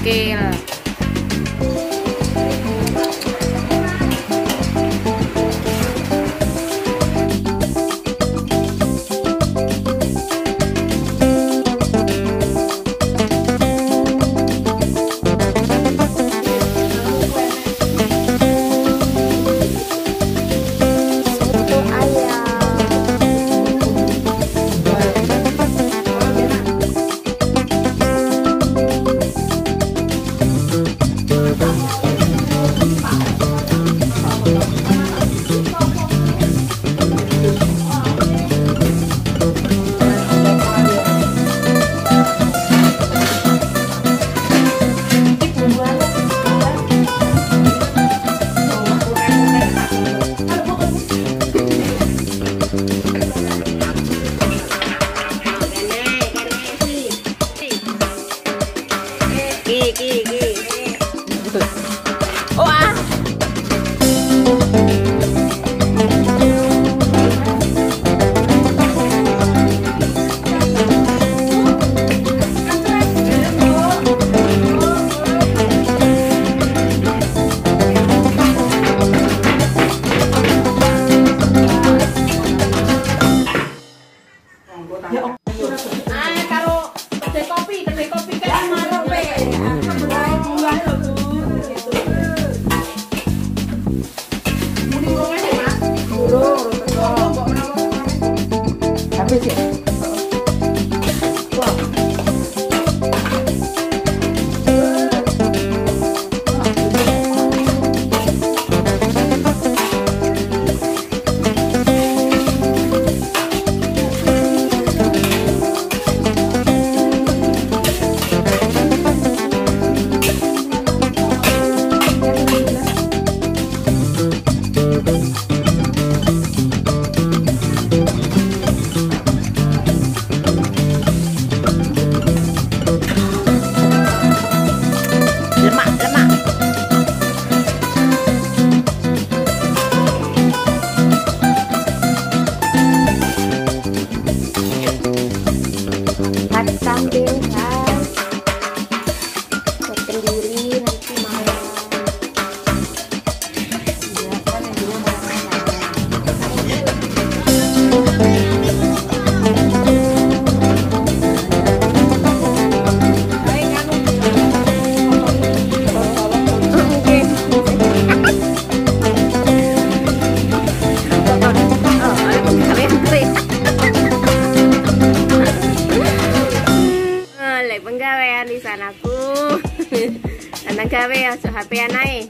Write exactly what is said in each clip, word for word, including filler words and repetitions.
gokil. Penggawean di sanaku. Anak gawe ya, so H P-an ae.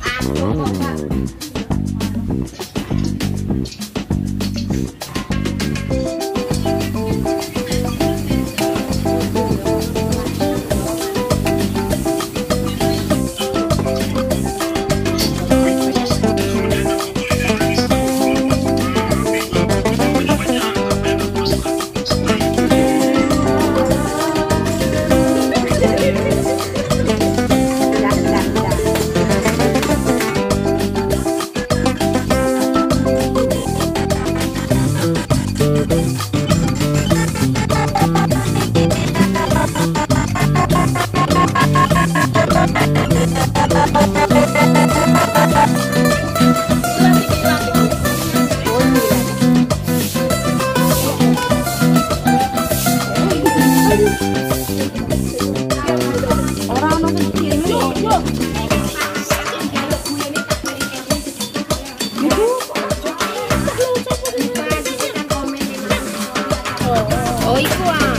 Oh, iku ah.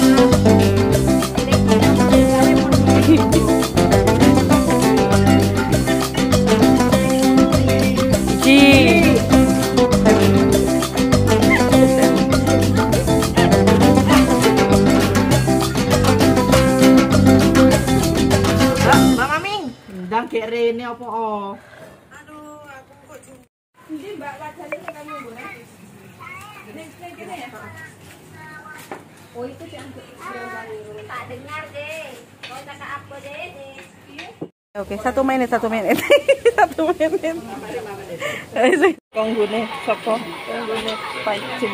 Kayak Rene apa oh? Aduh, aku kok cuma. Ini Mbak wajahnya kamu boleh. Ini kene ya. Oh itu yang tak dengar deh. Oh kakak apa deh? Oke, satu menit, satu menit. Satu menit. Konggune sapa? Konggune pancing.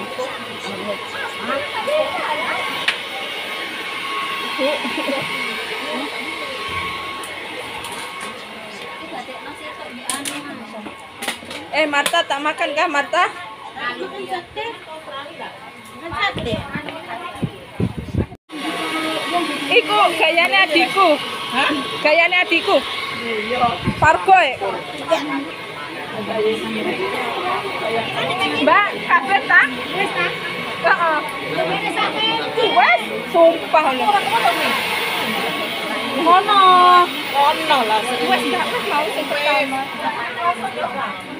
Eh Marta, tak makan kah Marta? Iku gayanya adikku. Hah? Gayanya adikku. Parkoy. Mbak, kafe ta? Wes ta? Heeh. Wes, sumpah lho. Ono. Ono lah. Wes gak wes mau sing pertama.